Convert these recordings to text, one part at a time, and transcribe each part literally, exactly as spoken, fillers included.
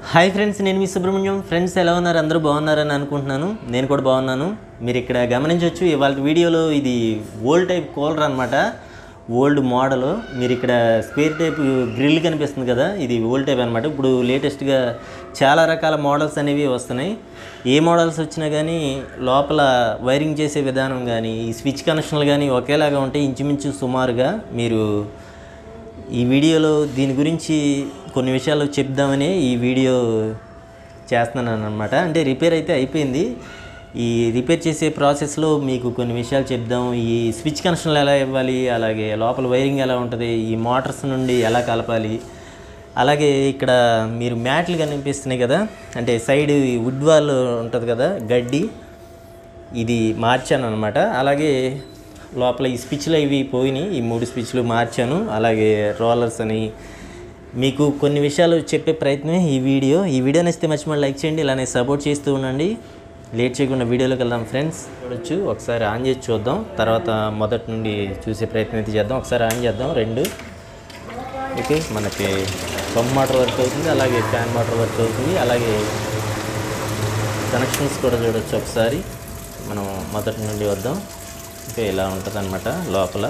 Hi friends, నేను మీ Subrahmanyam. Friends ఎలా ఉన్నారు? అందరూ బాగున్నారని అనుకుంటున్నాను. నేను కూడా బాగున్నాను. మీరు ఇక్కడ గమనించవచ్చు, ఇవాళ వీడియోలో ఇది ఓల్డ్ టైప్ కూలర్ అనమాట. Old model. మీరు ఇక్కడ స్క్వేర్ టైప్ గ్రిల్ కనిపిస్తుంది కదా, ఇది ఓల్డ్ టైప్ అనమాట. ఇప్పుడు లేటెస్ట్గా చాలా రకాల మోడల్స్ అనేవి వస్తున్నాయి. ఏ మోడల్స్ వచ్చినా కానీ లోపల వైరింగ్ చేసే విధానం కానీ ఈ స్విచ్ కనెక్షన్లు కానీ ఒకేలాగా ఉంటాయి ఇంచుమించు సుమారుగా. మీరు ఈ వీడియోలో దీని గురించి కొన్ని విషయాలు చెప్దామని ఈ వీడియో చేస్తున్నాను అనమాట. అంటే రిపేర్ అయితే అయిపోయింది. ఈ రిపేర్ చేసే ప్రాసెస్లో మీకు కొన్ని విషయాలు చెప్దాం. ఈ స్విచ్ కనెక్షన్లు ఎలా ఇవ్వాలి, అలాగే లోపల వైరింగ్ ఎలా ఉంటుంది, ఈ మోటార్స్ నుండి ఎలా కలపాలి, అలాగే ఇక్కడ మీరు మ్యాట్లు కనిపిస్తున్నాయి కదా, అంటే సైడ్ వుడ్ వాల్ ఉంటుంది కదా గడ్డి, ఇది మార్చాను అనమాట. అలాగే లోపల ఈ స్విచ్లు ఇవి పోయినాయి, ఈ మూడు స్విచ్లు మార్చాను. అలాగే రోలర్స్ అని మీకు కొన్ని విషయాలు చెప్పే ప్రయత్నమే ఈ వీడియో. ఈ వీడియో నచ్చితే మర్చిపోయి లైక్ చేయండి, ఇలానే సపోర్ట్ చేస్తూ ఉండండి. లేట్ చేయకుండా వీడియోలోకి వెళ్దాం ఫ్రెండ్స్. చూడొచ్చు, ఒకసారి ఆన్ చేసి చూద్దాం, తర్వాత మొదటి నుండి చూసే ప్రయత్నం అయితే చేద్దాం. ఒకసారి ఆన్ చేద్దాం రెండు. ఓకే, మనకి పంప్ మోటార్ వర్క్ అవుతుంది, అలాగే ఫ్యాన్ మోటార్ వర్క్ అవుతుంది, అలాగే కనెక్షన్స్ కూడా చూడొచ్చు. ఒకసారి మనం మొదటి నుండి వద్దాం. ఓకే, ఇలా ఉంటుంది అనమాట. లోపల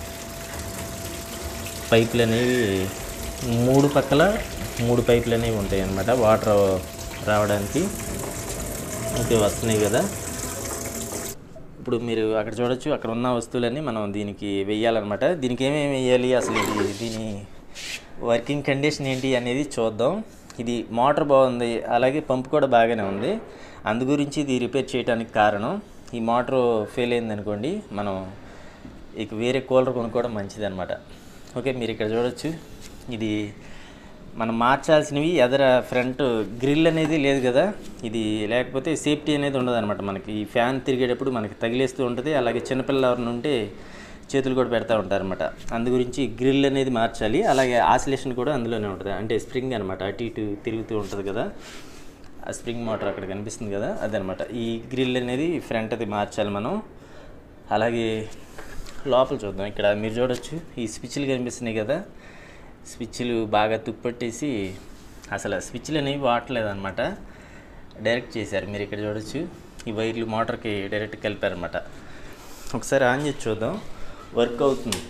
పైపులు అనేవి మూడు పక్కల మూడు పైపులు అనేవి ఉంటాయి అన్నమాట, వాటర్ రావడానికి. ఓకే, వస్తున్నాయి కదా. ఇప్పుడు మీరు అక్కడ చూడొచ్చు, అక్కడ ఉన్న వస్తువులన్నీ మనం దీనికి వెయ్యాలన్నమాట. దీనికి ఏమేమి వేయాలి, అసలు ఇది దీని వర్కింగ్ కండిషన్ ఏంటి అనేది చూద్దాం. ఇది మోటార్ బాగుంది, అలాగే పంపు కూడా బాగానే ఉంది. అందు గురించి ఇది రిపేర్ చేయడానికి కారణం. ఈ మోటార్ ఫెయిల్ అయిందనుకోండి, మనం ఇక వేరే కూలర్ కొనుక్కోవడం మంచిది అనమాట. ఓకే, మీరు ఇక్కడ చూడొచ్చు, ఇది మనం మార్చాల్సినవి ఎదర ఫ్రంట్ గ్రిల్ అనేది లేదు కదా, ఇది లేకపోతే సేఫ్టీ అనేది ఉండదు అనమాట. మనకి ఈ ఫ్యాన్ తిరిగేటప్పుడు మనకి తగిలేస్తూ ఉంటుంది. అలాగే చిన్నపిల్లలు ఎవరిని ఉంటే చేతులు కూడా పెడతా ఉంటారనమాట. అందు గురించి గ్రిల్ అనేది మార్చాలి. అలాగే ఆసిలేషన్ కూడా అందులోనే ఉంటుంది, అంటే స్ప్రింగ్ అనమాట, అటు ఇటు తిరుగుతూ ఉంటుంది కదా, ఆ స్ప్రింగ్ మోటార్ అక్కడ కనిపిస్తుంది కదా, అదనమాట. ఈ గ్రిల్ అనేది ఫ్రంట్ అది మార్చాలి మనం. అలాగే లోపల చూద్దాం. ఇక్కడ మీరు చూడొచ్చు, ఈ స్విచ్లు కనిపిస్తున్నాయి కదా, స్విచ్లు బాగా తుప్పట్టేసి అసలు స్విచ్లు అనేవి వాడలేదన్నమాట, డైరెక్ట్ చేశారు. మీరు ఇక్కడ చూడొచ్చు, ఈ వైర్లు మోటార్కి డైరెక్ట్ కలిపారనమాట. ఒకసారి ఆన్ చేసి చూద్దాం, వర్క్ అవుతుంది.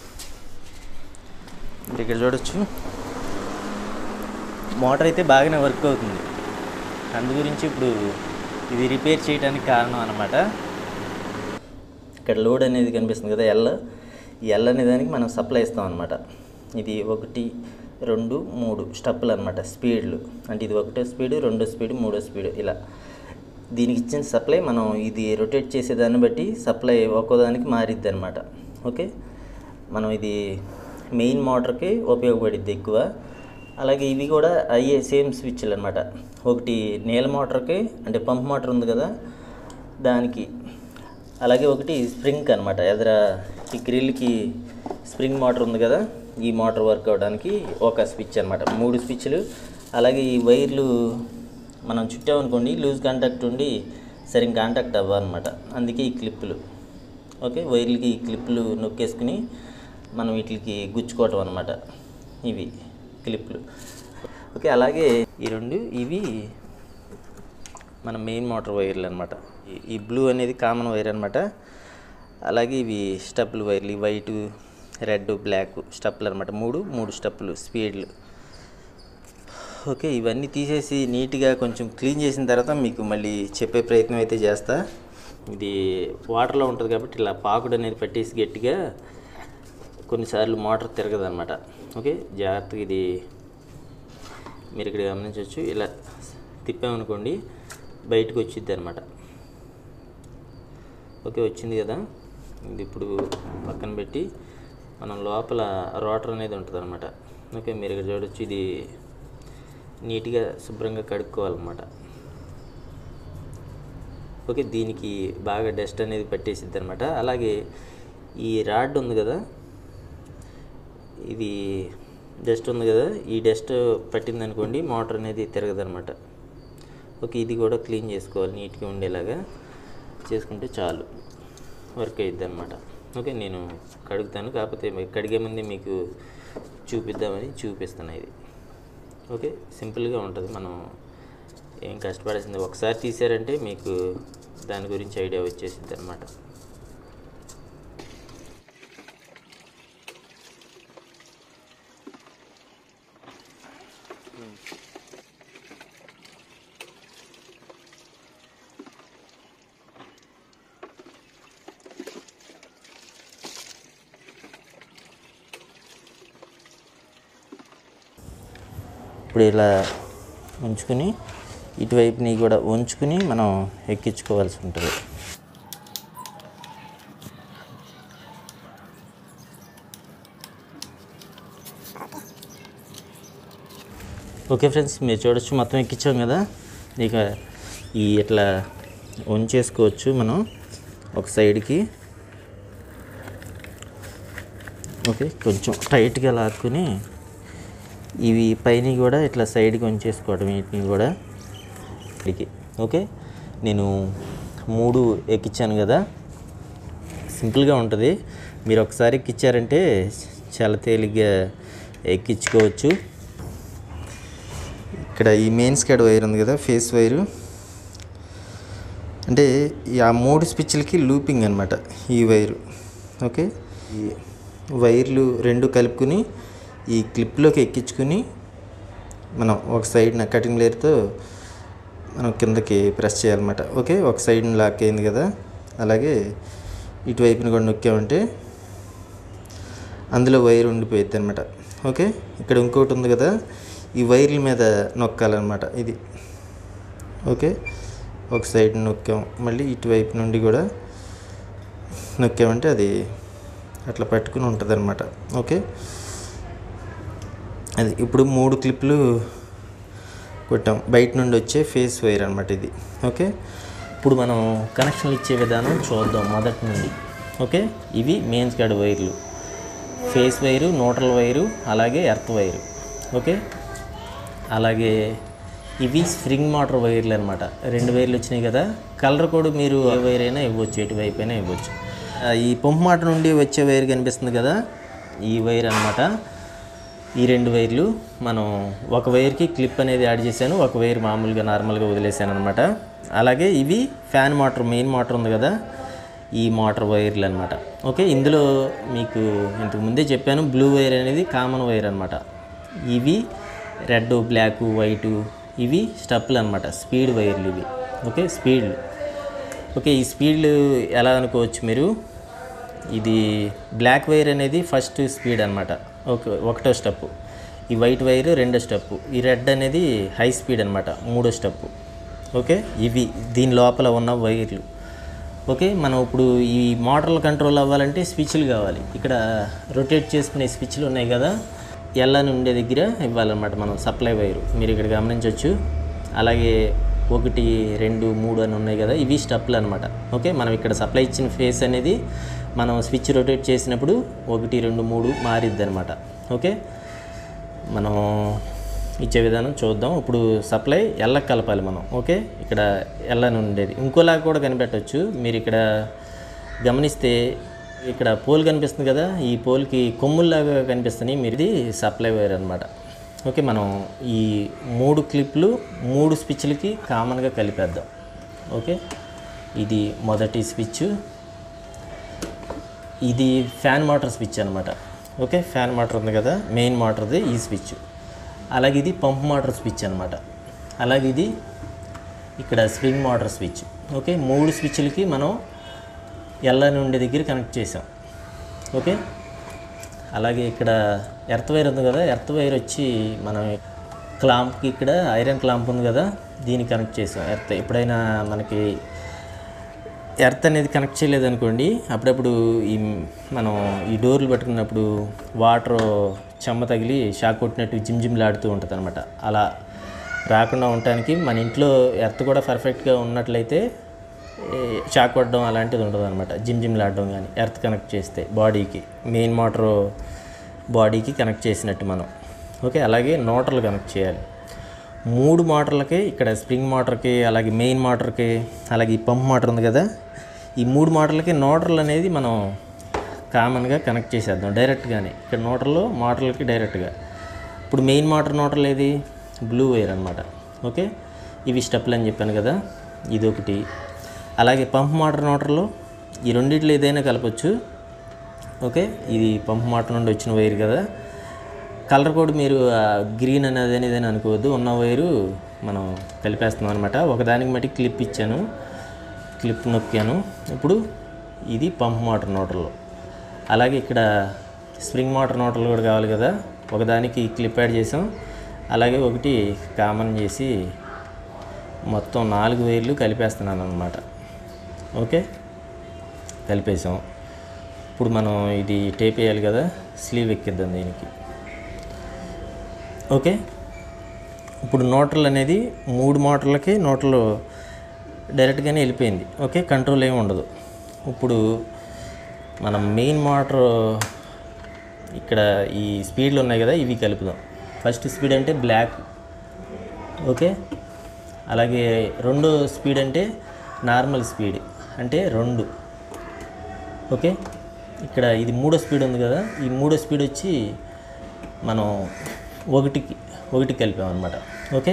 మీరు ఇక్కడ చూడొచ్చు, మోటార్ అయితే బాగానే వర్క్ అవుతుంది. అందు గురించి ఇప్పుడు ఇది రిపేర్ చేయడానికి కారణం అన్నమాట. ఇక్కడ లోడ్ అనేది కనిపిస్తుంది కదా, ఎల్. ఈ ఎల్ అనే దానికి మనం సప్లై ఇస్తాం అనమాట. ఇది ఒకటి రెండు మూడు స్టెప్పులు అనమాట, స్పీడ్లు. అంటే ఇది ఒకటో స్పీడు, రెండో స్పీడు, మూడో స్పీడు, ఇలా దీనికి ఇచ్చిన సప్లై మనం ఇది రొటేట్ చేసేదాన్ని బట్టి సప్లై ఒక్కోదానికి మారిద్ది అనమాట. ఓకే, మనం ఇది మెయిన్ మోటార్కి ఉపయోగపడిద్ది ఎక్కువ. అలాగే ఇవి కూడా అయ్యే సేమ్ స్విచ్లు అనమాట. ఒకటి నీల మోటార్కి, అంటే పంప్ మోటార్ ఉంది కదా దానికి, అలాగే ఒకటి స్ప్రింగ్ అనమాట. ఎదుర ఈ గ్రిల్కి స్ప్రింగ్ మోటార్ ఉంది కదా, ఈ మోటార్ వర్క్ అవ్వడానికి ఒక స్విచ్ అనమాట. మూడు స్విచ్లు. అలాగే ఈ వైర్లు మనం చుట్టామనుకోండి, లూజ్ కాంటాక్ట్ ఉండి సరిగ్గా కాంటాక్ట్ అవ్వాలన్నమాట, అందుకే ఈ క్లిప్పులు. ఓకే, వైర్లకి ఈ క్లిప్పులు నొక్కేసుకుని మనం వీటికి గుచ్చుకోవటం అనమాట, ఇవి క్లిప్లు. ఓకే, అలాగే ఈ రెండు ఇవి మన మెయిన్ మోటార్ వైర్లు అనమాట. ఈ బ్లూ అనేది కామన్ వైర్ అనమాట. అలాగే ఇవి స్టెప్పులు వైర్లు, వైటు, రెడ్, బ్లాక్ స్టెప్పులు అనమాట. మూడు మూడు స్టెప్పులు, స్పీడ్లు. ఓకే, ఇవన్నీ తీసేసి నీట్గా కొంచెం క్లీన్ చేసిన తర్వాత మీకు మళ్ళీ చెప్పే ప్రయత్నం అయితే చేస్తా. ఇది వాటర్లో ఉంటుంది కాబట్టి ఇలా పాకుడు అనేది పట్టేసి గట్టిగా కొన్నిసార్లు మోటార్ తిరగదు అనమాట. ఓకే, జాగ్రత్తగా ఇది మీరు ఇక్కడ గమనించవచ్చు, ఇలా తిప్పామనుకోండి బయటకు వచ్చిద్ది అనమాట. ఓకే, వచ్చింది కదా. ఇది ఇప్పుడు పక్కన పెట్టి మనం లోపల రోటర్ అనేది ఉంటుంది అనమాట. ఓకే, మీరు ఇక్కడ చూడొచ్చు, ఇది నీట్గా శుభ్రంగా కడుక్కోవాలన్నమాట. ఓకే, దీనికి బాగా డస్ట్ అనేది పట్టేసిద్ది అనమాట. అలాగే ఈ రాడ్ ఉంది కదా, ఇది డస్ట్ ఉంది కదా, ఈ డస్ట్ పట్టిందనుకోండి మోటార్ అనేది తిరగదనమాట. ఓకే, ఇది కూడా క్లీన్ చేసుకోవాలి, నీట్గా ఉండేలాగా చేసుకుంటే చాలు, వర్క్ అయ్యిద్ది అనమాట. ఓకే, నేను కడుగుతాను, కాకపోతే కడిగే ముందే మీకు చూపిద్దామని చూపిస్తాను. ఇది ఓకే, సింపుల్గా ఉంటుంది. మనం ఏం కష్టపడాల్సింది, ఒకసారి తీసారంటే మీకు దాని గురించి ఐడియా వచ్చేసింది అనమాట. ఇప్పుడు ఇలా ఉంచుకుని ఇటువైపుని కూడా ఉంచుకుని మనం ఎక్కించుకోవాల్సి ఉంటుంది. ఓకే ఫ్రెండ్స్, మీరు చూడొచ్చు మొత్తం ఎక్కించాం కదా. ఇక ఈ ఇట్లా ఉంచేసుకోవచ్చు మనం ఒక సైడ్కి. ఓకే, కొంచెం టైట్గా లాక్కుని ఇవి పైన కూడా ఇట్లా సైడ్కి ఉంచేసుకోవడం వీటిని కూడా ఇక్కడికి. ఓకే, నేను మూడు ఎక్కించాను కదా, సింపుల్గా ఉంటుంది. మీరు ఒకసారి ఎక్కించారంటే చాలా తేలిగ్గా ఎక్కించుకోవచ్చు. ఇక్కడ ఈ మెయిన్ స్కాడ్ వైర్ ఉంది కదా, ఫేస్ వైరు, అంటే ఆ మూడు స్విచ్లకి లూపింగ్ అనమాట ఈ వైరు. ఓకే, ఈ వైర్లు రెండు కలుపుకుని ఈ క్లిప్లోకి ఎక్కించుకుని మనం ఒక సైడ్న కటింగ్ లేయర్తో మనం కిందకి ప్రెస్ చేయాలన్నమాట. ఓకే, ఒక సైడ్ని లాక్ అయింది కదా, అలాగే ఇటువైపుని కూడా నొక్కామంటే అందులో వైర్ ఉండిపోయింది అనమాట. ఓకే, ఇక్కడ ఇంకోటి ఉంది కదా, ఈ వైర్ల మీద నొక్కాలన్నమాట ఇది. ఓకే, ఒక సైడ్ నొక్కాం, మళ్ళీ ఇటువైపు నుండి కూడా నొక్కామంటే అది అట్లా పట్టుకుని ఉంటుంది అనమాట. ఓకే, అది ఇప్పుడు మూడు క్లిప్లు కొట్టాం, బయట నుండి వచ్చే ఫేస్ వైర్ అనమాట ఇది. ఓకే, ఇప్పుడు మనం కనెక్షన్లు ఇచ్చే విధానం చూద్దాం మొదటి నుండి. ఓకే, ఇవి మెయిన్స్ గార్డ్ వైర్లు, ఫేస్ వైరు, న్యూట్రల్ వైరు, అలాగే ఎర్త్ వైరు. ఓకే, అలాగే ఇవి స్ప్రింగ్ మోటార్ వైర్లు అనమాట. రెండు వైర్లు వచ్చినాయి కదా, కలర్ కూడా మీరు ఏ వైర్ అయినా ఇవ్వచ్చు, ఎటువైపు అయినా ఇవ్వచ్చు. ఈ పంప్ మోటార్ నుండి వచ్చే వైర్ కనిపిస్తుంది కదా, ఈ వైర్ అనమాట. ఈ రెండు వైర్లు మనం ఒక వైర్కి క్లిప్ అనేది యాడ్ చేశాను, ఒక వైర్ మామూలుగా నార్మల్గా వదిలేసాను అనమాట. అలాగే ఇవి ఫ్యాన్ మోటార్, మెయిన్ మోటార్ ఉంది కదా, ఈ మోటార్ వైర్లు అనమాట. ఓకే, ఇందులో మీకు ఇంతకు ముందే చెప్పాను, బ్లూ వైర్ అనేది కామన్ వైర్ అనమాట. ఇవి రెడ్, బ్లాక్, వైటు, ఇవి స్టెప్లు అనమాట, స్పీడ్ వైర్లు ఇవి. ఓకే, స్పీడ్లు. ఓకే, ఈ స్పీడ్లు ఎలా అనుకోవచ్చు మీరు, ఇది బ్లాక్ వైర్ అనేది ఫస్ట్ స్పీడ్ అనమాట. ఓకే, ఒకటో స్టెప్పు. ఈ వైట్ వైర్ రెండో స్టెప్పు. ఈ రెడ్ అనేది హై స్పీడ్ అనమాట, మూడో స్టెప్పు. ఓకే, ఇవి దీని లోపల ఉన్న వైర్లు. ఓకే, మనం ఇప్పుడు ఈ మోటార్లు కంట్రోల్ అవ్వాలంటే స్విచ్లు కావాలి. ఇక్కడ రొటేట్ చేసుకునే స్విచ్లు ఉన్నాయి కదా, ఎల్లని ఉండే దగ్గర ఇవ్వాలన్నమాట మనం సప్లై వైరు, మీరు ఇక్కడ గమనించవచ్చు. అలాగే ఒకటి, రెండు, మూడు అని ఉన్నాయి కదా, ఇవి స్టెప్లు అనమాట. ఓకే, మనం ఇక్కడ సప్లై ఇచ్చిన ఫేస్ అనేది మనం స్విచ్ రొటేట్ చేసినప్పుడు ఒకటి, రెండు, మూడు మారిద్ది అనమాట. ఓకే, మనం ఇచ్చే విధానం చూద్దాం. ఇప్పుడు సప్లై ఎల్లకి కలపాలి మనం. ఓకే, ఇక్కడ ఎల్లని ఉండేది ఇంకోలాగా కూడా కనిపెట్టవచ్చు. మీరు ఇక్కడ గమనిస్తే ఇక్కడ పోల్ కనిపిస్తుంది కదా, ఈ పోల్కి కొమ్ముల్లాగా కనిపిస్తున్నాయి, మీరు ఇది సప్లై వైర్ అనమాట. ఓకే, మనం ఈ మూడు క్లిప్లు మూడు స్విచ్లకి కామన్గా కలిపేద్దాం. ఓకే, ఇది మొదటి స్విచ్, ఇది ఫ్యాన్ మోటార్ స్విచ్ అనమాట. ఓకే, ఫ్యాన్ మోటార్ ఉంది కదా, మెయిన్ మోటార్ది ఈ స్విచ్. అలాగే ఇది పంప్ మోటార్ స్విచ్ అనమాట. అలాగే ఇది ఇక్కడ స్ప్రింగ్ మోటార్ స్విచ్. ఓకే, మూడు స్విచ్లకి మనం ఎల్లని ఉండే దగ్గర కనెక్ట్ చేసాం. ఓకే, అలాగే ఇక్కడ ఎర్త్ వైర్ ఉంది కదా, ఎర్త్ వైర్ వచ్చి మనం క్లాంప్కి ఇక్కడ ఐరన్ క్లాంప్ ఉంది కదా, దీన్ని కనెక్ట్ చేసాం. ఎర్త్ ఎప్పుడైనా మనకి ఎర్త్ అనేది కనెక్ట్ చేయలేదనుకోండి, అప్పుడప్పుడు ఈ మనం ఈ డోర్లు పెట్టుకున్నప్పుడు వాటర్ చెమ్మ తగిలి షాక్ కొట్టినట్టు జిమ్ జిమ్లాడుతూ ఉంటుంది అనమాట. అలా రాకుండా ఉండటానికి మన ఇంట్లో ఎర్త్ కూడా పర్ఫెక్ట్గా ఉన్నట్లయితే షాక్ కొట్టడం అలాంటిది ఉండదు అనమాట. జిమ్ జిమ్లాడడం కానీ ఎర్త్ కనెక్ట్ చేస్తే బాడీకి, మెయిన్ మోటార్ బాడీకి కనెక్ట్ చేసినట్టు మనం. ఓకే, అలాగే మోటార్లు కనెక్ట్ చేయాలి. మూడు మోటార్లకి, ఇక్కడ స్ప్రింగ్ మోటార్కి, అలాగే మెయిన్ మోటార్కి, అలాగే ఈ పంప్ మోటార్ ఉంది కదా, ఈ మూడు మోటార్లకి మోటార్లు అనేది మనం కామన్గా కనెక్ట్ చేసేద్దాం డైరెక్ట్గానే. ఇక్కడ మోటార్లో మోటార్లకి డైరెక్ట్గా. ఇప్పుడు మెయిన్ మోటార్ మోటార్లు ఏది, బ్లూ వైర్ అనమాట. ఓకే, ఇవి స్టెప్లు అని చెప్పాను కదా, ఇది ఒకటి. అలాగే పంప్ మోటార్ మోటార్లో ఈ రెండిట్లో ఏదైనా కలపచ్చు. ఓకే, ఇది పంప్ మోటార్ నుండి వచ్చిన వైర్ కదా, కలర్ కోడ్ మీరు గ్రీన్ అనేది ఏదైనా అనుకోవద్దు, ఉన్న వైరు మనం కలిపేస్తున్నాం అనమాట. ఒకదానికి మట్టి క్లిప్ ఇచ్చాను, క్లిప్ నొక్కాను. ఇప్పుడు ఇది పంప్ మోటార్ మోటార్లో. అలాగే ఇక్కడ స్ప్రింగ్ మోటార్ మోటార్లు కూడా కావాలి కదా, ఒకదానికి క్లిప్ యాడ్ చేసాం. అలాగే ఒకటి కామన్ చేసి మొత్తం నాలుగు వైర్లు కలిపేస్తున్నాను అనమాట. ఓకే, కలిపేసాం. ఇప్పుడు మనం ఇది టేప్ వేయాలి కదా, స్లీవ్ ఎక్కిద్దాం దీనికి. ఓకే, ఇప్పుడు నోట్రల్ అనేది మూడు మోటార్లకి నోట్రలు డైరెక్ట్గానే వెళ్ళిపోయింది. ఓకే, కంట్రోల్ ఏమి ఉండదు. ఇప్పుడు మనం మెయిన్ మోటార్ ఇక్కడ ఈ స్పీడ్లు ఉన్నాయి కదా, ఇవి కలుపుదాం. ఫస్ట్ స్పీడ్ అంటే బ్లాక్. ఓకే, అలాగే రెండో స్పీడ్ అంటే నార్మల్ స్పీడ్ అంటే రెండు. ఓకే, ఇక్కడ ఇది మూడో స్పీడ్ ఉంది కదా, ఈ మూడో స్పీడ్ వచ్చి మనం ఒకటికి ఒకటి కలిపామన్నమాట. ఓకే,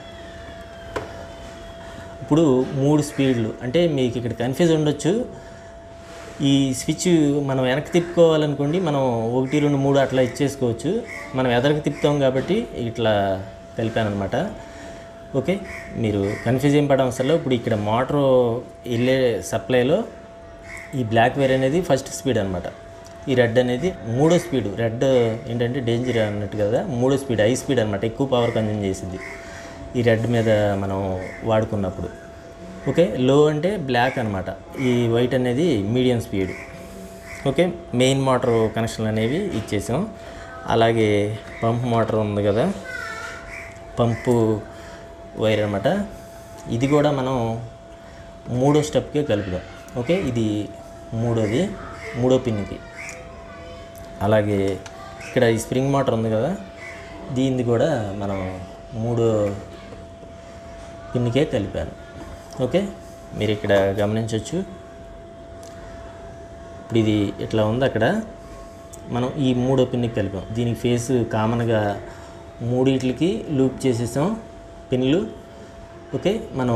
ఇప్పుడు మూడు స్పీడ్లు అంటే మీకు ఇక్కడ కన్ఫ్యూజ్ ఉండొచ్చు. ఈ స్విచ్ మనం వెనక్కి తిప్పుకోవాలనుకోండి, మనం ఒకటి రెండు మూడు అట్లా ఇచ్చేసుకోవచ్చు. మనం ఎదరికి తిప్పుతాం కాబట్టి ఇట్లా కలిపాను అనమాట. ఓకే, మీరు కన్ఫ్యూజ్ ఏం పడడం అసలు. ఇప్పుడు ఇక్కడ మోటార్ వెళ్ళే సప్లైలో ఈ బ్లాక్ వైర్ అనేది ఫస్ట్ స్పీడ్ అనమాట, ఈ రెడ్ అనేది మూడో స్పీడ్. రెడ్ ఏంటంటే డేంజర్ అన్నట్టు కదా, మూడో స్పీడ్ హై స్పీడ్ అనమాట, ఎక్కువ పవర్ కన్జ్యూమ్ చేసింది ఈ రెడ్ మీద మనం వాడుకున్నప్పుడు. ఓకే, లో అంటే బ్లాక్ అనమాట, ఈ వైట్ అనేది medium speed. Okay, main motor కనెక్షన్లు అనేవి ఇచ్చేసాం. అలాగే పంప్ మోటార్ ఉంది కదా, పంపు వైర్ అనమాట, ఇది కూడా మనం మూడో స్టెప్కే కలుపుదాం. ఓకే, ఇది మూడోది, మూడో పిన్కి. అలాగే ఇక్కడ ఈ స్ప్రింగ్ మోటార్ ఉంది కదా, దీన్ని కూడా మనం మూడో పిన్నికే కలిపాను. ఓకే, మీరు ఇక్కడ గమనించవచ్చు. ఇప్పుడు ఇది ఇట్లా ఉంది, అక్కడ మనం ఈ మూడో పిన్నికి కలిపాం. దీనికి ఫేస్ కామన్గా మూడిట్లకి లూప్ చేసేసాం పిన్లు. ఓకే, మనం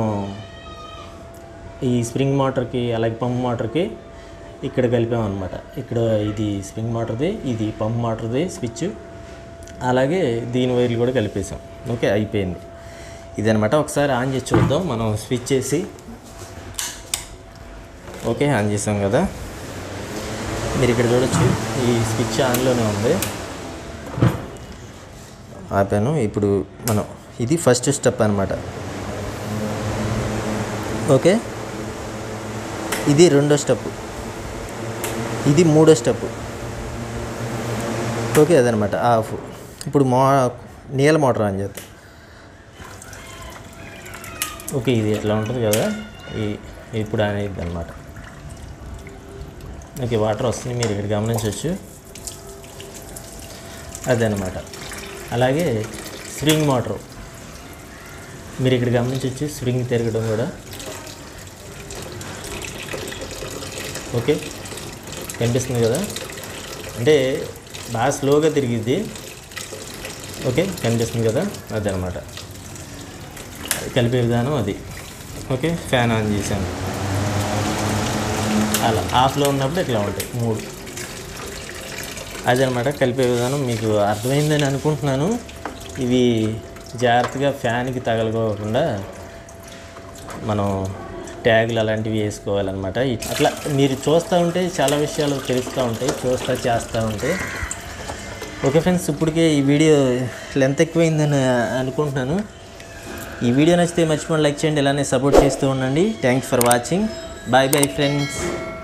ఈ స్ప్రింగ్ మోటార్కి అలాగే పంప్ మోటార్కి ఇక్కడ కలిపామన్నమాట. ఇక్కడ ఇది స్ప్రింగ్ మోటార్ది, ఇది పంప్ మోటార్ది స్విచ్, అలాగే దీని వైర్లు కూడా కలిపేసాం. ఓకే, అయిపోయింది ఇదనమాట. ఒకసారి ఆన్ చేసి చూద్దాం మనం స్విచ్ చేసి. ఓకే, ఆన్ చేసాం కదా, మీరు ఇక్కడ చూడొచ్చు ఈ స్విచ్ ఆన్లోనే ఉంది. ఆపాను. ఇప్పుడు మనం ఇది ఫస్ట్ స్టెప్ అనమాట. ఓకే, ఇది రెండో స్టెప్, ఇది మూడో స్టెప్. ఓకే, అదనమాట ఆఫ్. ఇప్పుడు మో నీళ్ళ మోటార్ ఆన్ చేద్దాం. ఓకే, ఇది ఎట్లా ఉంటుంది కదా, ఈ ఇప్పుడు అనేది అనమాట. ఓకే, వాటర్ వస్తుంది, మీరు ఇక్కడ గమనించవచ్చు, అదనమాట. అలాగే స్ప్రింగ్ మోటార్ మీరు ఇక్కడ గమనించవచ్చు, స్ప్రింగ్ తిరగడం కూడా. ఓకే, కనిపిస్తుంది కదా, అంటే బాగా స్లోగా తిరిగిద్ది. ఓకే, కనిపిస్తుంది కదా, అదనమాట కలిపే విధానం అది. ఓకే, ఫ్యాన్ ఆన్ చేశాను, అలా ఆఫ్లో ఉన్నప్పుడు ఇట్లా ఉంటాయి మూడు. అదనమాట కలిపే విధానం. మీకు అర్థమైందని అనుకుంటున్నాను. ఇవి జాగ్రత్తగా ఫ్యాన్కి తగలకోకుండా మనం ట్యాగులు అలాంటివి వేసుకోవాలన్నమాట. అట్లా మీరు చూస్తూ ఉంటే చాలా విషయాలు తెలుస్తూ ఉంటాయి, చూస్తూ చేస్తూ ఉంటే. ఓకే ఫ్రెండ్స్, ఇప్పటికే ఈ వీడియో లెంత్ ఎక్కువైందని అనుకుంటున్నాను. ఈ వీడియో నచ్చితే మర్చిపోండి లైక్ చేయండి, ఇలానే సపోర్ట్ చేస్తూ ఉండండి. Thanks for watching. Bye bye friends.